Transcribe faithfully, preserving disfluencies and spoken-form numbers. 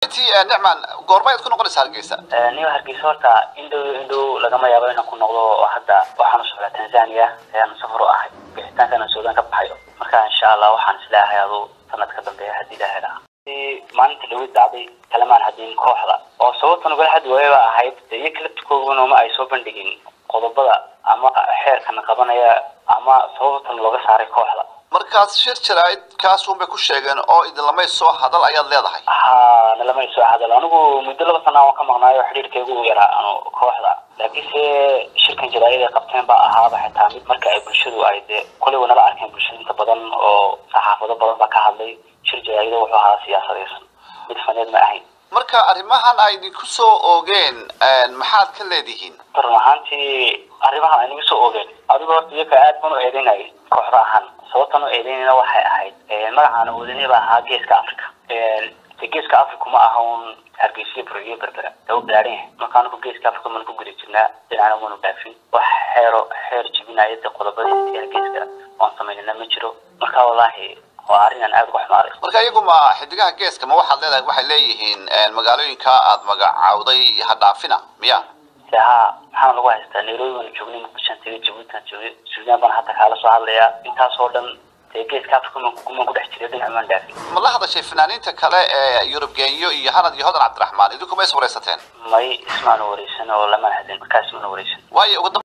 تي نعمان قربايد كنا قلنا هرقيسة نيو هرقيسة ورتا إندو إندو لقما يابين كنا نقضوا حتى وحنا على تنزانيا يعني سفر أحد بحتان كان السودان كبحيو مركا إن شاء الله وحنا سلاح يادو سنة كدن بها هدي لهلا ما أنت لو دعبي كلام عن هدين كوحدة وصوت نقول حد ويبقى هايب يكلت تكون وما أي سوبن دقين قضبة أما حير كنا قبنا يا أما صوت نلقى سعر كوحدة markaas shir jirayd kaas uun bay ku sheegeen oo idin lama soo hadal ayaad leedahay ها لما soo hadal anigu muddo laba sano oo ka maqnaayo xiriirkaygu uu yaraa ano kooxda laakiin se shirkan jiraayada qabteen baa ahaaba xitaa mid marka ay bulshadu ay de kulay wana la arkeen bulshada inta badan oo saxaafado badan ba ka hadlay shir jiraayada wuxuu ahaa siyaasadeysan mid faneed ma ahayn marka arrimahan ay idinku soo oogeen maxaad ka leedihiin run ahaantii arrimahan ay idinku soo oogeen adigoo iyaga aad baan u eedeynay kooxda ahaan sababtan oo eedeynayna waxay ahayd magacaan wadani baa ahaa geeska Afrika ee geeska Afrika ma aha un hargeysa bariyo berbera oo gaareen markaan ku geeska Afrika man ku gudbi jirnaa dhinacna wanu dhaafin wax xeero xeer jibinayada qodobada ee geeska oo sameeyna ma jiro marka wallahi waa arrin aad u xumaaday marka iyagu ma xidigaha geeska ma waxaad leedahay waxay leeyihiin magaalooyinka aad magacawday ha dhaafina miya ها waxaan lagu haystaa Nairobi waan joognay muqdisho tagay Djibouti joogay Suudaan baan hadda kala soo hadlayaa intaas oo dhan geeska Afrika kuma ku dhex jiray dhinacan dhaafin ma la hadashay fanaaniinta kale ee Yurubgeeyo iyo Hanad iyo Hodan Cabdiraxmaan idinku ma is wareysateen may ismaan wareysan oo lama hadin markaas ma wareysan waayo